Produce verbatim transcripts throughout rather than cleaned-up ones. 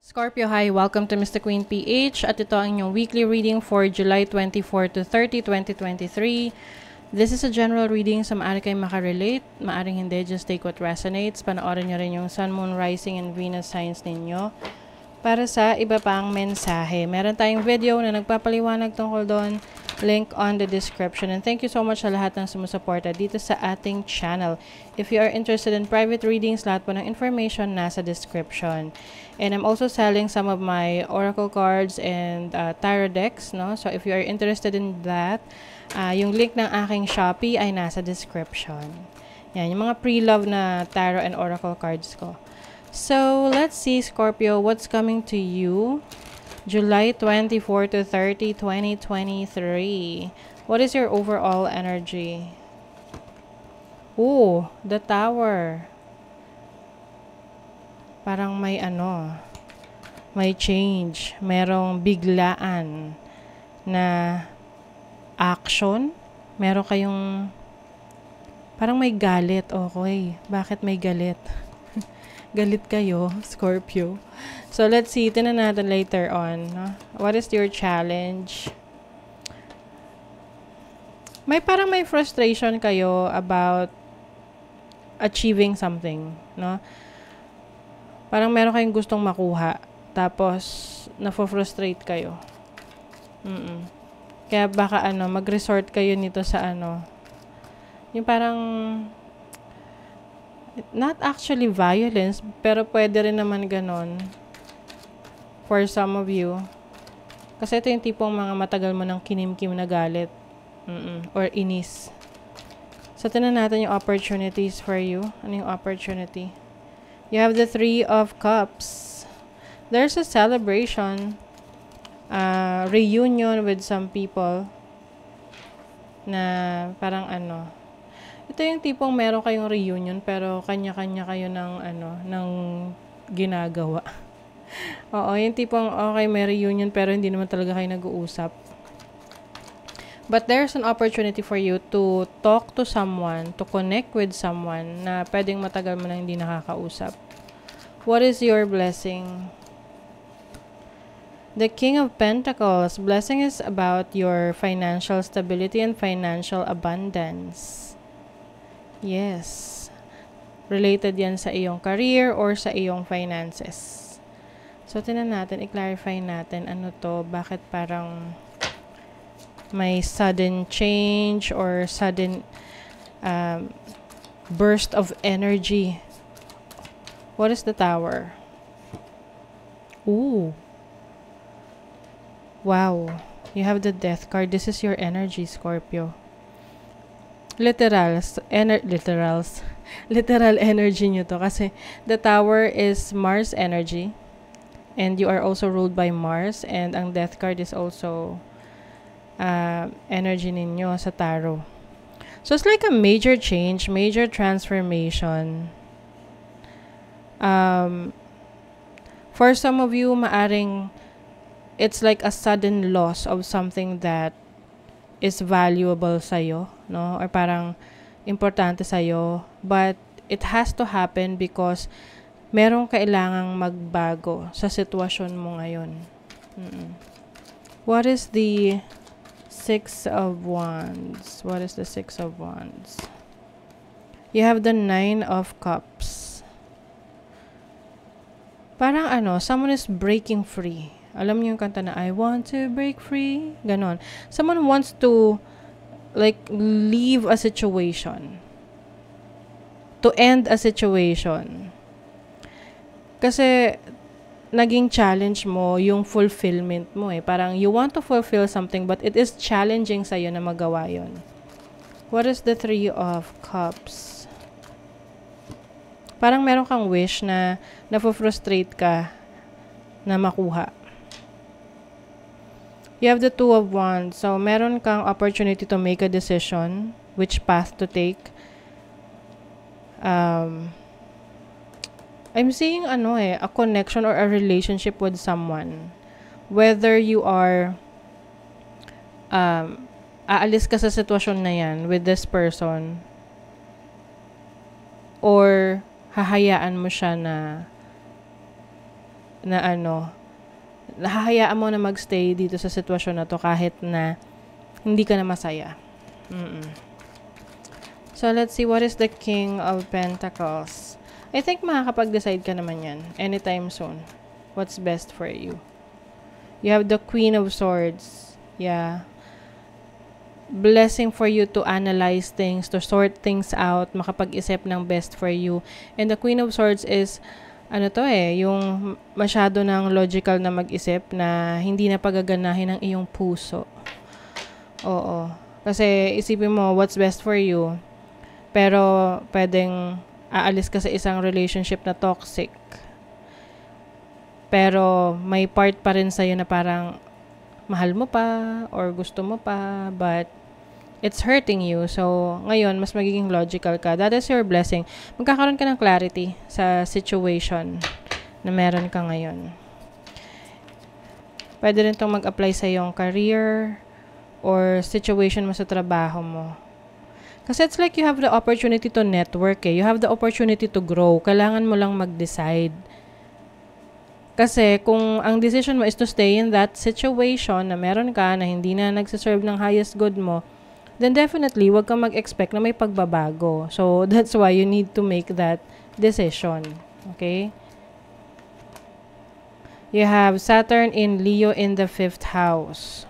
Scorpio, hi! Welcome to Mister Queen P H at ito ang inyong weekly reading for July twenty-fourth to thirtieth, twenty twenty-three. This is a general reading, sa maaari kayo makarelate, maaring hindi, just take what resonates. Panoorin nyo rin yung Sun, Moon, Rising, and Venus signs ninyo para sa iba pang mensahe. Meron tayong video na nagpapaliwanag tungkol doon, link on the description. And thank you so much sa lahat ng sumusuporta dito sa ating channel. If you are interested in private readings, lahat po ng information nasa description. And I'm also selling some of my oracle cards and uh, tarot decks, no? So if you are interested in that, uh, yung link ng aking Shopee ay nasa description. Yan, yung mga pre-love na tarot and oracle cards ko. So let's see, Scorpio, what's coming to you July twenty-fourth to thirtieth, twenty twenty-three. What is your overall energy? Ooh, the Tower. Parang may ano, may change, merong biglaan na action. Meron kayong, parang may galit. Okay, bakit may galit? Galit kayo, Scorpio. So, let's see. Tinan natin later on. No? What is your challenge? May parang may frustration kayo about achieving something. No? Parang meron kayong gustong makuha. Tapos, na-frustrate kayo. Mm-mm. Kaya baka ano, mag-resort kayo nito sa ano. Yung parang not actually violence, pero pwede rin naman ganon for some of you. Kasi ito yung tipong mga matagal mo ng kinimkim na galit. Mm-mm. Or inis. So, tinan natin yung opportunities for you. Ano yung opportunity? You have the Three of Cups. There's a celebration, uh, reunion with some people na parang ano, ito yung tipong meron kayong reunion pero kanya-kanya kayo ng ano, ng ginagawa. Oo, yung tipong okay, may reunion pero hindi naman talaga kayo nag-uusap. But there's an opportunity for you to talk to someone, to connect with someone na pwedeng matagal mo na hindi nakakausap. What is your blessing? The King of Pentacles. Blessing is about your financial stability and financial abundance. Yes. Related yan sa iyong career or sa iyong finances. So, tinan natin, i-clarify natin ano to, bakit parang may sudden change or sudden um, burst of energy. What is the Tower? Ooh. Wow. You have the Death card. This is your energy, Scorpio. Literals. Ener literals. Literal energy nyo to. Kasi the Tower is Mars energy. And you are also ruled by Mars. And ang Death card is also uh, energy ninyo sa tarot. So it's like a major change, major transformation. Um, for some of you, maaring it's like a sudden loss of something that is valuable sa'yo, no? Or parang importante sa'yo. But it has to happen because merong kailangang magbago sa sitwasyon mo ngayon. Mm-mm. What is the Six of Wands? What is the Six of Wands? You have the Nine of Cups. Parang ano, someone is breaking free. Alam niyo yung kanta na, I want to break free? Ganon. Someone wants to, like, leave a situation. To end a situation. Kasi, naging challenge mo yung fulfillment mo eh. Parang, you want to fulfill something, but it is challenging sa'yo na magawa yun. What is the Three of Cups? Parang meron kang wish na na-frustrate ka na makuha. You have the Two of Wands. So, meron kang opportunity to make a decision, which path to take. Um, I'm seeing ano eh, a connection or a relationship with someone. Whether you are um, aalis ka sa sitwasyon na yan with this person or hahayaan mo siya na na ano, nahahayaan mo na magstay dito sa sitwasyon na to kahit na hindi ka na masaya. Mm-mm. So, let's see, what is the King of Pentacles? I think makakapag-decide ka naman yan anytime soon. What's best for you? You have the Queen of Swords. Yeah. Blessing for you to analyze things, to sort things out, makapag-isip ng best for you. And the Queen of Swords is, ano to eh, yung masyado ng logical na mag-isip na hindi na pagaganahin ng iyong puso. Oo. Kasi isipin mo, what's best for you? Pero, pwedeng aalis ka sa isang relationship na toxic. Pero, may part pa rin sa'yo na parang mahal mo pa or gusto mo pa, but it's hurting you. So, ngayon, mas magiging logical ka. That is your blessing. Magkakaroon ka ng clarity sa situation na meron ka ngayon. Pwede rin itong mag-apply sa iyong career or situation mo sa trabaho mo. Kasi it's like you have the opportunity to network eh. You have the opportunity to grow. Kailangan mo lang mag-decide. Kasi kung ang decision mo is to stay in that situation na meron ka na hindi na nagsiserve ng highest good mo, then definitely, wag kang mag-expect na may pagbabago. So, that's why you need to make that decision. Okay? You have Saturn in Leo in the fifth house.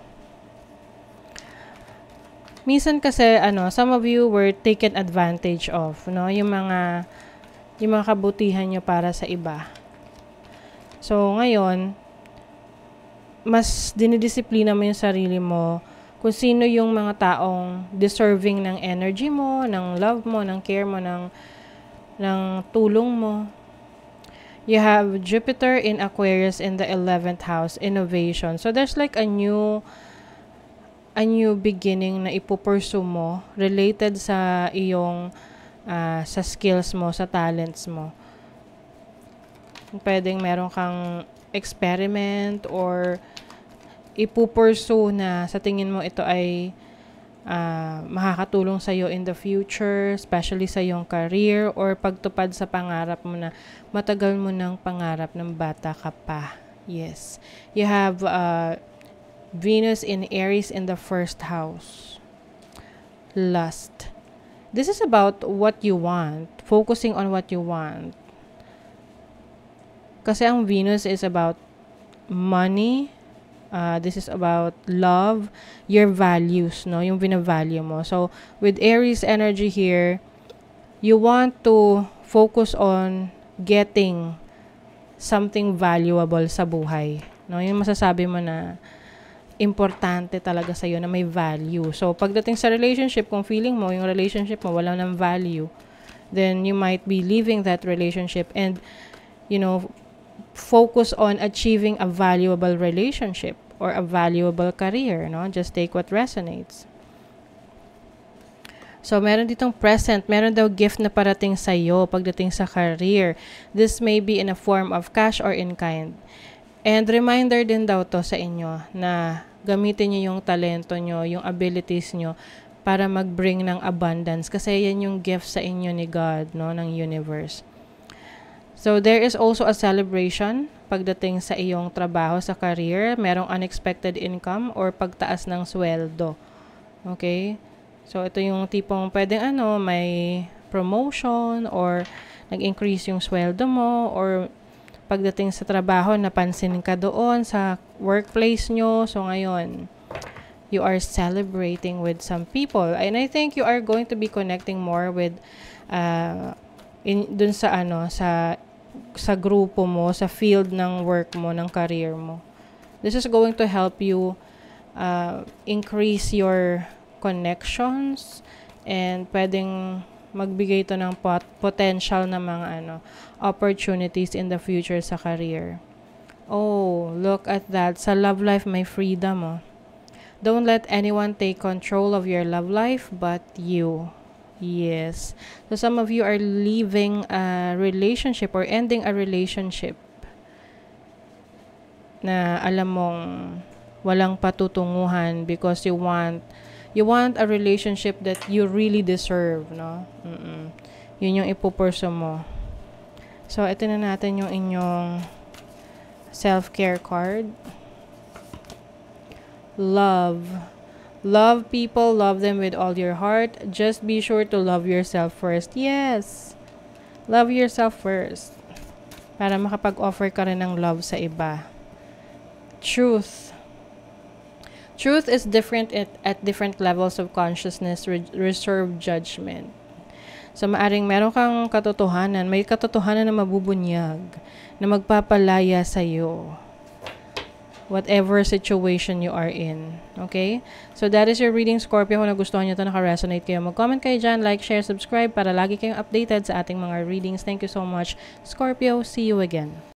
Minsan kasi, ano, some of you were taken advantage of, no? Yung mga, yung mga kabutihan nyo para sa iba. So, ngayon, mas dinidisiplina mo yung sarili mo kung sino yung mga taong deserving ng energy mo, ng love mo, ng care mo, ng, ng tulong mo. You have Jupiter in Aquarius in the eleventh house, innovation. So, there's like a new, a new beginning na ipupursue mo related sa iyong, uh, sa skills mo, sa talents mo. Pwedeng meron kang experiment or ipupursue na sa tingin mo ito ay uh, makakatulong sa'yo in the future, especially sa iyong career or pagtupad sa pangarap mo na matagal mo ng pangarap ng bata ka pa. Yes. You have uh, Venus in Aries in the first house. Lust. This is about what you want. Focusing on what you want. Kasi ang Venus is about money. Uh, this is about love, your values, no? Yung binavalue mo. So, with Aries energy here, you want to focus on getting something valuable sa buhay. No? Yung masasabi mo na importante talaga sa'yo, na may value. So, pagdating sa relationship, kung feeling mo, yung relationship mo wala ng value, then you might be leaving that relationship and, you know, focus on achieving a valuable relationship or a valuable career, no? Just take what resonates. So, meron ditong present, meron daw gift na parating sa iyo pagdating sa career. This may be in a form of cash or in kind. And reminder din daw to sa inyo na gamitin niyo yung talento niyo, yung abilities niyo para mag-bring ng abundance kasi yan yung gift sa inyo ni God, no, ng universe. So, there is also a celebration pagdating sa iyong trabaho, sa career. Merong unexpected income or pagtaas ng sweldo. Okay? So, ito yung tipong pwedeng ano, may promotion or nag-increase yung sweldo mo or pagdating sa trabaho, napansin ka doon sa workplace nyo. So, ngayon, you are celebrating with some people. And I think you are going to be connecting more with uh, in, dun sa ano, sa sa grupo mo, sa field ng work mo, ng career mo. This is going to help you uh, increase your connections and pwedeng magbigay ito ng pot- potential na mga ano, opportunities in the future sa career. Oh, look at that. Sa love life, may freedom. Oh. Don't let anyone take control of your love life but you. Yes. So some of you are leaving a relationship or ending a relationship na alam mong walang patutunguhan because you want you want a relationship that you really deserve, no? Mm-mm. Yun yung ipupurso mo. So, ito na natin yung inyong self-care card. Love. Love people, love them with all your heart. Just be sure to love yourself first. Yes. Love yourself first. Para makapag-offer ka rin ng love sa iba. Truth. Truth is different at, at different levels of consciousness, re- reserved judgment. So, maaring meron kang katotohanan, may katotohanan na mabubunyag, na magpapalaya sa'yo. Whatever situation you are in. Okay? So, that is your reading, Scorpio. Kung nagustuhan nyo ito, naka-resonate kayo, mag-comment kayo dyan, like, share, subscribe, para lagi kayong updated sa ating mga readings. Thank you so much, Scorpio. See you again.